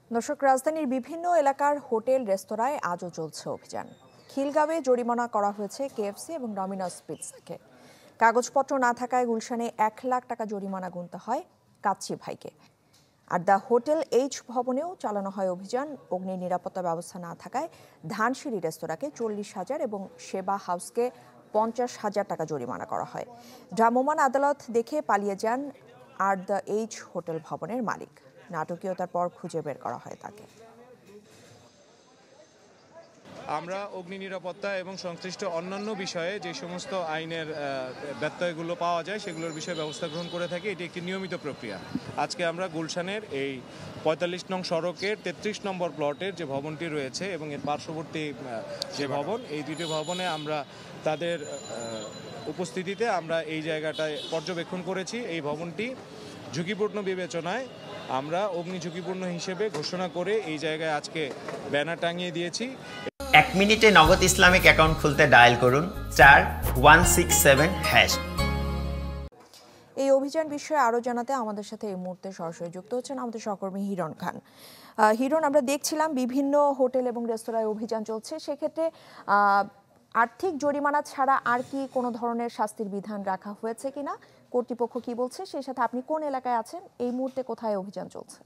দর্শক, রাজধানীর বিভিন্ন এলাকার হোটেল রেস্তোরাঁয় আজও চলছে অভিযান। খিলগাঁওয়ে জরিমানা করা হয়েছে কেএফসি এবং ডমিনোস পিৎজাকে। কাগজপত্র না থাকায় গুলশানে 1 লাখ টাকা জরিমানা গুনতে হয় কাচ্চি ভাইকে। আর দ্য হোটেল এইচ ভবনেও চালানো হয় অভিযান। অগ্নি নিরাপত্তা ব্যবস্থা না থাকায় ধানসিঁড়ি রেস্তোরাঁকে 40,000 এবং সেবা হাউসকে 50,000 টাকা জরিমানা করা হয়। ভ্রাম্যমাণ আদালত দেখে পালিয়ে যান আর দ্য এইচ হোটেল ভবনের মালিক। নাটকীয়তার পর খুঁজে বের করা হয় তাকে। আমরা অগ্নি নিরাপত্তা এবং সংশ্লিষ্ট অন্যান্য বিষয়ে যে সমস্ত আইনের ব্যত্যয়গুলো পাওয়া যায় সেগুলোর বিষয়ে ব্যবস্থা গ্রহণ করে থাকি। এটি একটি নিয়মিত প্রক্রিয়া। আজকে আমরা গুলশানের এই 45 নং সড়কের 33 নম্বর প্লটের যে ভবনটি রয়েছে এবং এর পার্শ্ববর্তী যে ভবন, এই দুটি ভবনে আমরা তাদের উপস্থিতিতে আমরা এই জায়গাটায় পর্যবেক্ষণ করেছি। এই ভবনটি ঝুঁকিপূর্ণ বিবেচনায় আমরা অগ্নি ঝুঁকিপূর্ণ হিসেবে ঘোষণা করে এই জায়গায় আজকে ব্যানার টাঙিয়ে দিয়েছি। 1 মিনিটে নগদ ইসলামিক অ্যাকাউন্ট খুলতে ডায়াল করুন *167#। এই অভিযান বিষয়ে আরো জানাতে আমাদের সাথে এই মুহূর্তে সরাসরি যুক্ত হচ্ছেন আমাদের সহকর্মী হিরণ খান। হিরণ, আমরা দেখছিলাম বিভিন্ন হোটেল এবং রেস্তোরাঁয় অভিযান চলছে। সেক্ষেত্রে আর্থিক জরিমানা ছাড়া আর কি কোনো ধরনের শাস্তির বিধান রাখা হয়েছে কিনা, কর্তৃপক্ষ কি বলছে, সেই সাথে আপনি কোন এলাকায় আছেন, এই মুহূর্তে কোথায় অভিযান চলছে?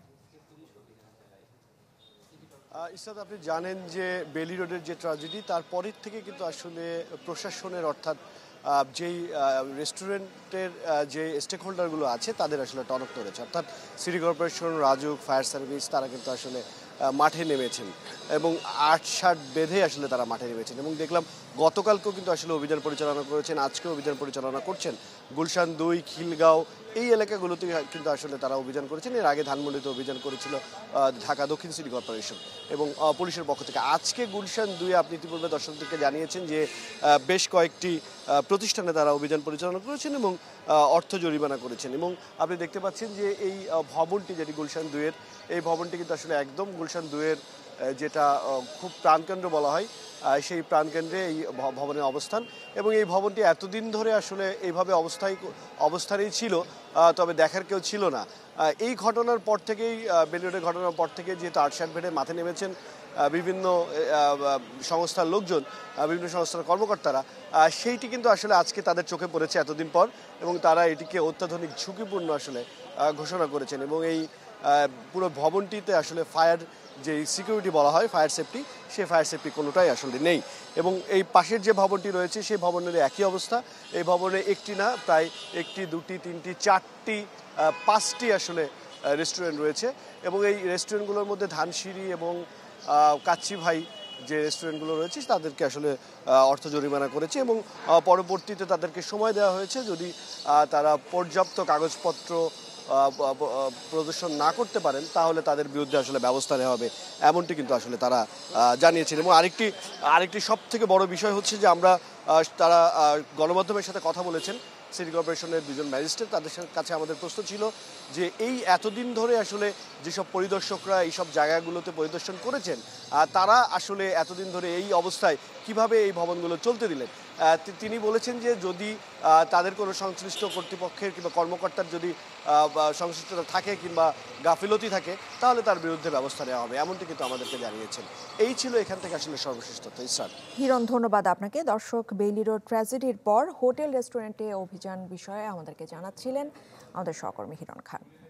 ইসরাত, আপনি জানেন যে বেইলি রোডের যে ট্র্যাজেডি, তারপরের থেকে কিন্তু আসলে প্রশাসনের অর্থাৎ যেই রেস্টুরেন্টের যে স্টেক হোল্ডারগুলো আছে তাদের আসলে টনক নড়েছে। অর্থাৎ city corporation, Rajuk, fire service তারা কিন্তু আসলে মাঠে নেমেছেন এবং 8-60 বেঁধে আসলে তারা মাঠে নেমেছেন। এবং দেখলাম গতকালকেও কিন্তু আসলে অভিযান পরিচালনা করেছেন, আজকেও অভিযান পরিচালনা করছেন। গুলশান 2, খিলগাঁও এই এলাকাগুলোতে কিন্তু আসলে তারা অভিযান করেছেন। এর আগে ধানমন্ডিতে অভিযান করেছিল ঢাকা দক্ষিণ সিটি কর্পোরেশন এবং পুলিশের পক্ষ থেকে। আজকে গুলশান 2 আপনি ইতিপূর্বে দর্শকদেরকে জানিয়েছেন যে বেশ কয়েকটি প্রতিষ্ঠানে তারা অভিযান পরিচালনা করেছেন এবং অর্থ জরিমানা করেছেন। এবং আপনি দেখতে পাচ্ছেন যে এই ভবনটি, যেটি গুলশান 2-এর, এই ভবনটি কিন্তু আসলে একদম গুলশান 2-এর যেটা খুব প্রাণকেন্দ্র বলা হয়, সেই প্রাণকেন্দ্রে এই ভবনের অবস্থান। এবং এই ভবনটি এতদিন ধরে আসলে এইভাবে অবস্থানেই ছিল, তবে দেখার কেউ ছিল না। এই ঘটনার পর থেকেই, বেইলি রোডের ঘটনার পর থেকে যেহেতু 8-60 বেডে মাঠে নেমেছেন বিভিন্ন সংস্থার লোকজন, বিভিন্ন সংস্থার কর্মকর্তারা, সেইটি কিন্তু আসলে আজকে তাদের চোখে পড়েছে এতদিন পর এবং তারা এটিকে অত্যাধুনিক ঝুঁকিপূর্ণ আসলে ঘোষণা করেছেন। এবং এই পুরো ভবনটিতে আসলে ফায়ার যে সিকিউরিটি বলা হয়, ফায়ার সেফটি, সেই ফায়ার সেফটি কোনোটাই আসলে নেই। এবং এই পাশের যে ভবনটি রয়েছে সেই ভবনের একই অবস্থা। এই ভবনে একটি না, প্রায় 1টি, 2টি, 3টি, 4টি, 5টি আসলে রেস্টুরেন্ট রয়েছে। এবং এই রেস্টুরেন্টগুলোর মধ্যে ধানসিঁড়ি এবং কাচ্চি ভাই যে রেস্টুরেন্টগুলো রয়েছে তাদেরকে আসলে অর্থ জরিমানা করেছে এবং পরবর্তীতে তাদেরকে সময় দেওয়া হয়েছে, যদি তারা পর্যাপ্ত কাগজপত্র প্রদর্শন না করতে পারেন তাহলে তাদের বিরুদ্ধে আসলে ব্যবস্থা নেওয়া হবে, এমনটি কিন্তু আসলে তারা জানিয়েছেন। এবং আরেকটি সব থেকে বড় বিষয় হচ্ছে যে তারা গণমাধ্যমের সাথে কথা বলেছেন। সিটি কর্পোরেশনের 2জন ম্যাজিস্ট্রেট, তাদের কাছে আমাদের প্রশ্ন ছিল যে এই এতদিন ধরে আসলে যেসব পরিদর্শকরা এইসব জায়গাগুলোতে পরিদর্শন করেছেন, তারা আসলে এতদিন ধরে এই অবস্থায় কিভাবে এই ভবনগুলো চলতে দিলেন। তিনি বলেছেন যে যদি তাদের কোনো সংশ্লিষ্ট কর্তৃপক্ষের কিংবা কর্মকর্তার যদি সংশ্লিষ্টতা থাকে কিংবা গাফিলতি থাকে তাহলে তার বিরুদ্ধে ব্যবস্থা নেওয়া হবে, এমনটি কিন্তু আমাদেরকে জানিয়েছেন। এই ছিল এখান থেকে আসলে সর্বশেষ তথ্য। ইসরাত। হিরণ, ধন্যবাদ আপনাকে। দর্শক, বেইলি রোড ট্র্যাজেডির পর হোটেল রেস্টুরেন্টে অভিযান বিষয়ে আমাদেরকে জানাচ্ছিলেন আমাদের সহকর্মী হিরণ খান।